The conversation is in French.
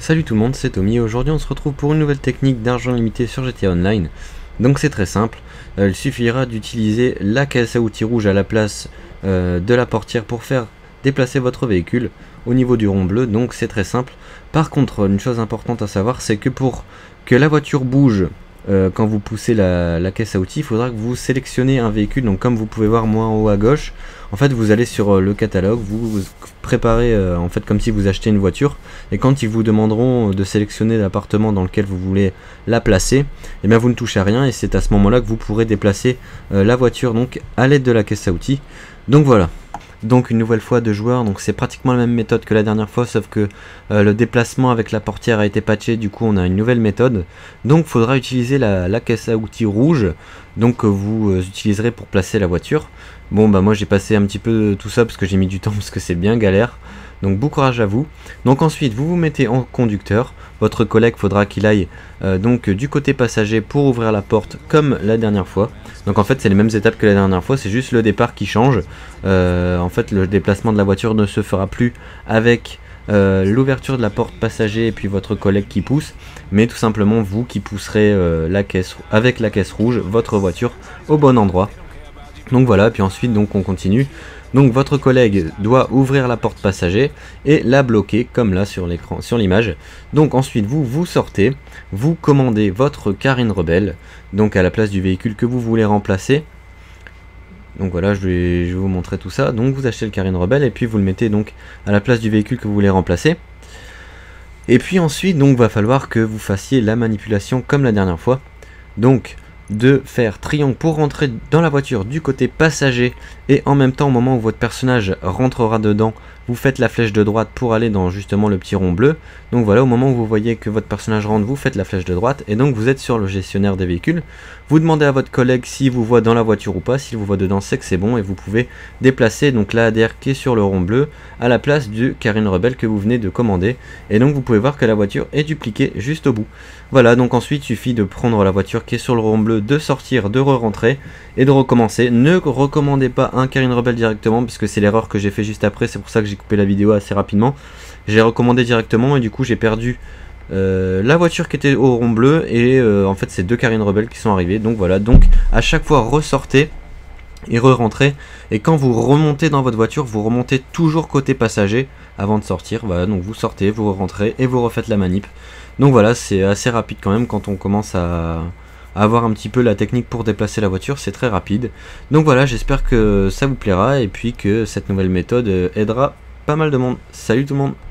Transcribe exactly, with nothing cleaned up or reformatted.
Salut tout le monde, c'est Tommy et aujourd'hui on se retrouve pour une nouvelle technique d'argent limité sur G T A Online. Donc c'est très simple, euh, il suffira d'utiliser la caisse à outils rouge à la place euh, de la portière pour faire déplacer votre véhicule au niveau du rond bleu, donc c'est très simple. Par contre, une chose importante à savoir, c'est que pour que la voiture bouge euh, quand vous poussez la, la caisse à outils, il faudra que vous sélectionnez un véhicule. Donc comme vous pouvez voir moi en haut à gauche, en fait vous allez sur euh, le catalogue, vous, vous préparez euh, en fait comme si vous achetez une voiture, et quand ils vous demanderont de sélectionner l'appartement dans lequel vous voulez la placer, et bien vous ne touchez à rien, et c'est à ce moment là que vous pourrez déplacer euh, la voiture donc à l'aide de la caisse à outils. Donc voilà. Donc une nouvelle fois deux joueurs, donc c'est pratiquement la même méthode que la dernière fois, sauf que euh, le déplacement avec la portière a été patché, du coup on a une nouvelle méthode. Donc il faudra utiliser la, la caisse à outils rouge, donc que vous euh, utiliserez pour placer la voiture. Bon bah moi j'ai passé un petit peu tout ça parce que j'ai mis du temps, parce que c'est bien galère. Donc bon courage à vous. Donc ensuite vous vous mettez en conducteur, votre collègue faudra qu'il aille euh, donc du côté passager pour ouvrir la porte comme la dernière fois. Donc en fait c'est les mêmes étapes que la dernière fois, c'est juste le départ qui change. Euh, en fait le déplacement de la voiture ne se fera plus avec euh, l'ouverture de la porte passager et puis votre collègue qui pousse, mais tout simplement vous qui pousserez euh, la caisse avec la caisse rouge votre voiture au bon endroit. Donc voilà, puis ensuite donc on continue. Donc votre collègue doit ouvrir la porte passager et la bloquer comme là sur l'écran, sur l'image. Donc ensuite vous vous sortez, vous commandez votre Carine Rebelle, donc à la place du véhicule que vous voulez remplacer. Donc voilà, je vais, je vais vous montrer tout ça. Donc vous achetez le Carine Rebelle et puis vous le mettez donc à la place du véhicule que vous voulez remplacer. Et puis ensuite donc va falloir que vous fassiez la manipulation comme la dernière fois. Donc de faire triangle pour rentrer dans la voiture du côté passager, et en même temps au moment où votre personnage rentrera dedans, vous faites la flèche de droite pour aller dans justement le petit rond bleu. Donc voilà, au moment où vous voyez que votre personnage rentre, vous faites la flèche de droite et donc vous êtes sur le gestionnaire des véhicules. Vous demandez à votre collègue s'il vous voit dans la voiture ou pas. S'il vous voit dedans, c'est que c'est bon, et vous pouvez déplacer donc la A D R qui est sur le rond bleu à la place du Carine Rebelle que vous venez de commander, et donc vous pouvez voir que la voiture est dupliquée juste au bout. Voilà, donc ensuite il suffit de prendre la voiture qui est sur le rond bleu, de sortir, de re-rentrer et de recommencer. Ne recommandez pas un Carine Rebelle directement, parce que c'est l'erreur que j'ai fait juste après, c'est pour ça que j'ai coupé la vidéo assez rapidement. J'ai recommandé directement et du coup j'ai perdu euh, la voiture qui était au rond bleu, et euh, en fait c'est deux Carine Rebelle qui sont arrivés. Donc voilà, donc à chaque fois ressortez et re-rentrez, et quand vous remontez dans votre voiture, vous remontez toujours côté passager avant de sortir. Voilà, donc vous sortez, vous rentrez et vous refaites la manip. Donc voilà, c'est assez rapide quand même quand on commence à, à avoir un petit peu la technique pour déplacer la voiture, c'est très rapide. Donc voilà, j'espère que ça vous plaira et puis que cette nouvelle méthode aidera pas mal de monde. Salut tout le monde!